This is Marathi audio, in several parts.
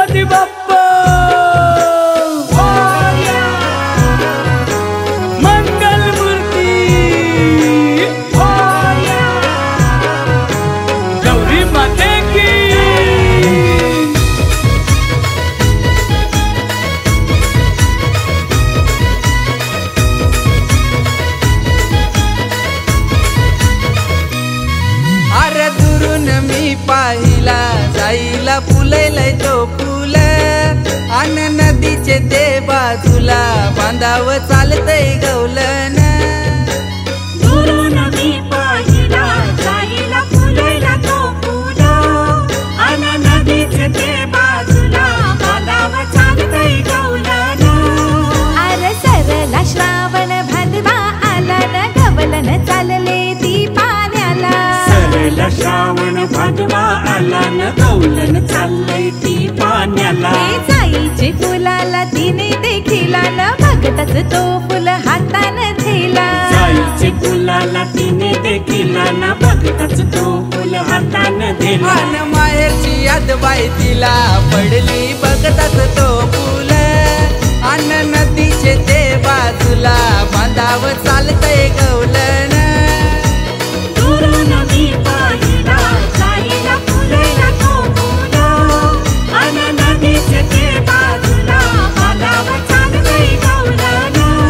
गणपती बाप्पा मंगल मूर्ती गौरी माते की अरे दुरून मी पाहिला जाईला फुलैलय तो फुल अन नदीचे ते बाजूला बांधाव चालतय गवलन दुरून मी पाहिला जाईला फुलैला तो फुल अन नदीचे ते बाजूला बांधाव चालतय गवलन अरे सरला श्रावण भादवा आला न गवलन चालले ती पाण्याला सरला श्रावण भादवा आला न गवलन चाललंय ती पाण्याला जाईचे फुलाला तिने देखिला न बघताच तो फुल हातान थेला जाईचे फुलाला तिने देखिला न बघताच तो फुल हातान दिला अन माहेरची याद बाई तिला पडली बघताच तो फुल अन नदीचे ते बाजूला बांधाव चालतय गवलन दुरून मी पाहिला जाईला फुलैला तो फुल अन नदीचे ते बाजूला बांधाव चालतय गवलन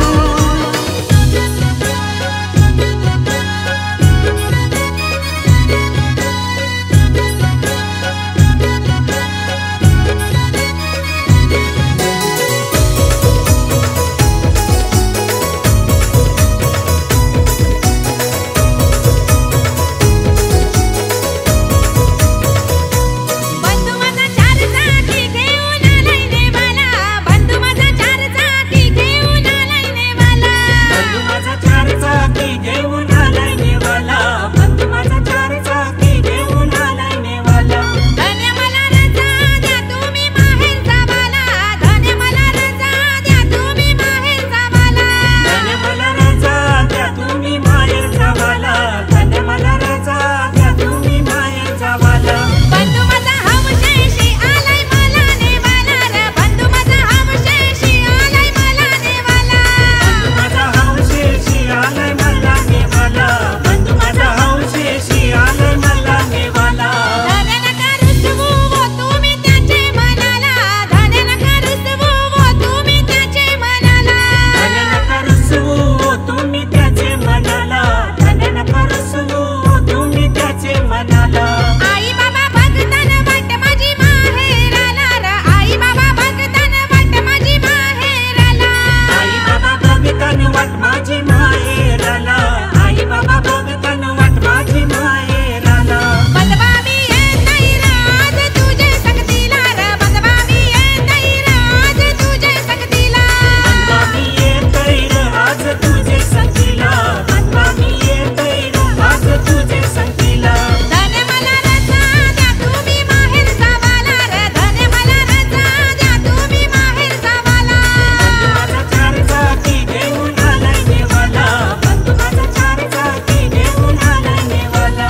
बंधू माझा चार चाकी घेऊन आलाय नेवाला बंधू माझा चार चाकी घेऊन आलाय नेवाला बंधू माझा चार चाकी घेऊन आलाय नेवाला बंधू माझा चार चाकी घेऊन आलाय नेवाला धन्य मला रजा द्या तुम्ही माहेर जावाला धन्य मला रजा द्या तुम्ही माहेर जावाला धन्य मला रजा द्या तुम्ही माहेर जावाला धन्य मला रजा द्या तुम्ही माहेर जावाला बंधू माझा हौशेशी आलाय मला नेवाला रे बंधू माझा हौशेशी आलाय मला नेवाला बंधू माझा हौशेशी आलाय मला नेवाला बंधू माझा हौशेशी आलाय मला नेवाला धन्य नका रुसवू वो तुम्ही त्याचे मनाला धन्य नका रुसवू वो तुम्ही त्याचे मनाला धन्य नका रुसवू तुम्ही त्याचे मनाला धन्य नका रुसवू तुम्ही त्याचे मनाला आई बाबा भगतन वाट माझी माहेराला रे आई बाबा भगतन वाट माझी माहेराला आई बाबा बघतान वाट माझी माहेराला आई बाबा बघतान वाट माझी माहेराला बंधवा मी येतय राज तुझे संगतीला रे बंधवा मी येतय राज तुझे संगतीला बंधवा मी येतय र आज तुझे संगतीला बंधवा मी येतय र आज तुझे संगतीला धन्य मला रजा द्या तुम्ही माहेर जावाला रे धन्य मला रजा द्या तुम्ही माहेर जावाला बंधू माझा चार चाकी घेऊन आलाय नेवाला बंधू माझा चार चाकी घेऊन आलाय नेवाला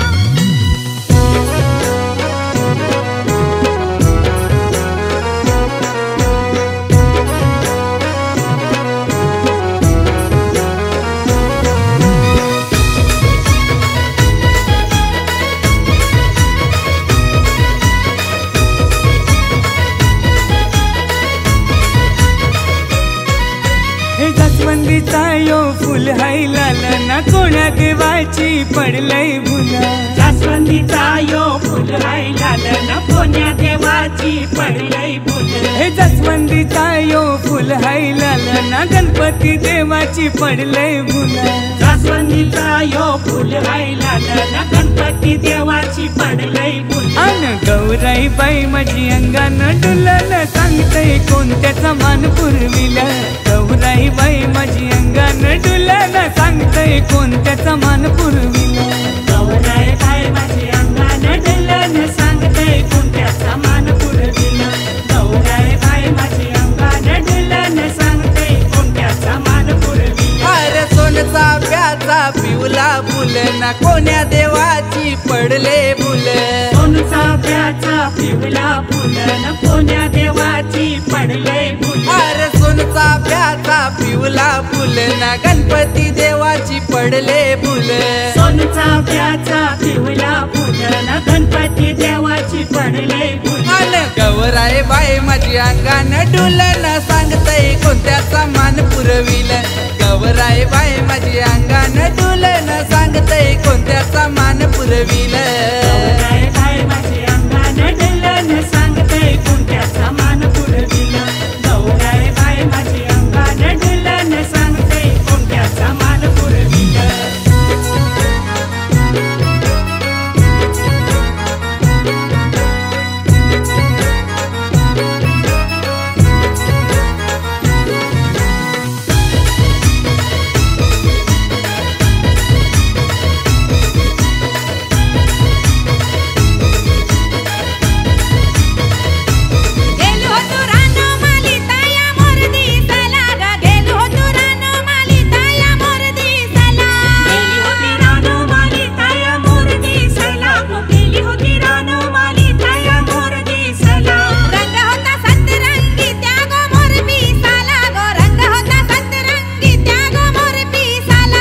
हे जास्वंदीचा यो फुल हाय लाला ना कोण्या देवाची पडलय भुला जास्वंदीचा यो फुल राहिला न कोण्या देवाची पडलय फुल हे जास्वंदीचा यो फुल हाय लाला ना गणपती देवाची पडलय भुला जास्वंदीचा यो फुल राहिला न गणपती देवाची पडलय फुल अन गौराई बाई माझी अंगानं डुलन सांगतय कोणत्याचा मान पुरविला गौराई बाई माझी अंगानं डुलन सांगतय कोणत्याचा मान पुरविला गौराई बाई माझी अंगानं डुलन सांगतय कोणत्याचा मान पुरविला गौराई बाई माझी अंगानं डुलन सांगतय कोणत्याचा मान पुरविला अरे सोनचा प्याचा पिवला फुल ना कोण्या देवाची पडले फुल सोनचा प्याचा पिवला फुलन कोण्या देवाची पडले फुल अरे सोनचा प्याचा पिवला फुल ना गणपती देवाची पडले फुल सोनचा प्याचा पिवला फुलन गणपती देवाची पडले फुल अन गौराई बाई माझी अंगान डुलन सांगतय कोणत्याचा मान पुरविल गौराई बाई माझी अंगान डुलन सांगतय कोणत्याचा मान पुरविल गौराई बाई माझी अंगान डुलन सांगतय कोणत्याचा मान पुरविल गौराई बाई माझी अंगान डुलन सांगतय कोणत्याचा मान पुरविल गेलो होतो रानो मालिताया मोर दिसला ग गेलो होतो रानो मालिताया मोर दिसला गेली होती रानो मालिताया मोर दिसला गेली होती रानो मालिताया मोर दिसला रंग होता सतरंगी त्या गो मोर पिसाला गो रंग होता सतरंगी त्या गो मोर पिसाला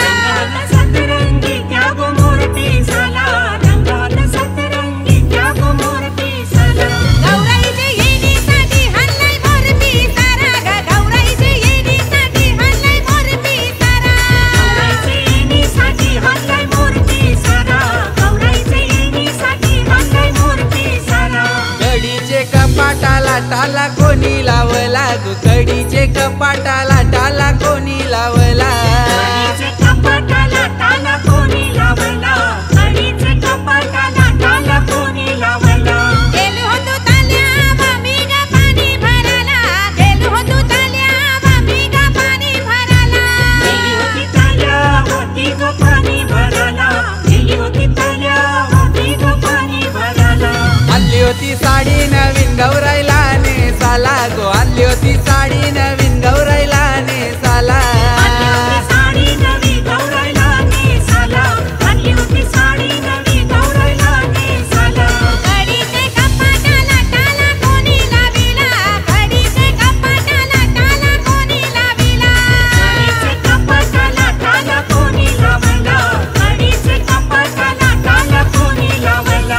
सतरंगी त्या गो मोर पिसाला रंगात सतरंगी त्या गो मोर पिसाला गौराईचे येणीसाठी हल्लाय मोर पिसारा ग गौराईचे येणीसाठी हल्लाय मोर पिसारा गौराईचे येणीसाठी हल्लाय मोर पिसारा गौराईचे येणीसाठी हल्लाय मोर पिसारा कडीचे कपाटाला टाला कोणी लावला गो कडीचे कपाटाला टाला कोणी लावला कडीचे कपाटाला टाला कोणी लावला कडीचे कपाटाला टाला कोणी लावला गेलो होतो ताल्या मी ग पाणी भराला गेलो होतो ताल्या मी ग पाणी भराला गेली होती ताल्या होती गो पाणी भराला गेली होती ताल्या होती गो पाणी भराला आणली होती साडी नवीन गौराईला नेसाला गो आणली होती साडी नवीन गौराईला नेसाला आणली होती साडी नवी गौराईला नेसाला आणली होती साडी नवी गौराईला नेसाला कडीचे कपाटाला टाला कोणी लाविला कडीचे कपाटाला टाला कोणी लाविला कडीचे कपाटाला टाला कोणी लावला कडीचे कपाटाला टाला कोणी लावला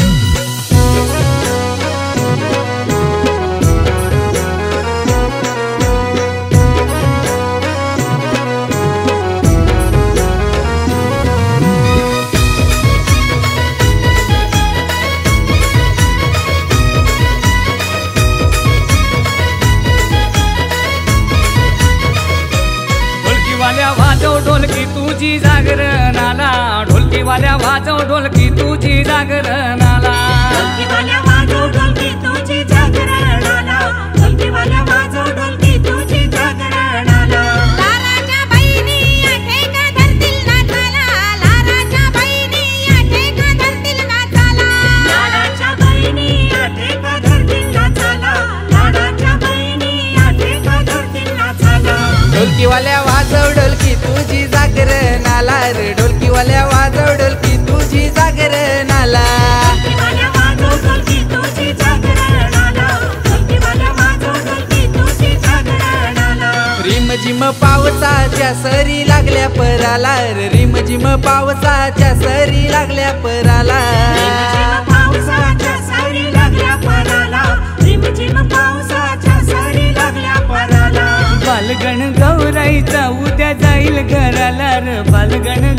ढोलकीवाल्या वाजव ढोलकी तुझी जागरणाला ढोलकीवाल्या वाजव ढोलकी तुझी जागरणाला ढोलकीवाल्या वाजव ढोलकी तुझी जागरणाला ढोलकीवाल्या वाजव ढोलकी तुझी जागरणाला लाराच्या बहिणी ठेका धरतील नाचाला लाराच्या बहिणी ठेका धरतील नाचाला लाडाच्या बहिणी ठेका धरतील नाचाला लाडाच्या बहिणी ठेका धरतील नाचाला ढोलकीवाल्या वाजव ढोलकी तुझी जागरणाला रे ढोलकीवाल्या वाजव ढोलकी तुझी जागरणाला ढोलकीवाल्या वाजव ढोलकी तुझी जागरणाला ढोलकीवाल्या वाजव ढोलकी तुझी जागरणाला रिमझिम पावसाच्या सरी लागल्या पराला रे रिमझिम पावसाच्या सरी लागल्या पराला रिमझिम पावसाच्या सरी लागल्या पराला रिमझिम पावसाच्या सरी लागल्या पराला बालगण गौराईचा उद्या जाईल घराला र बालगण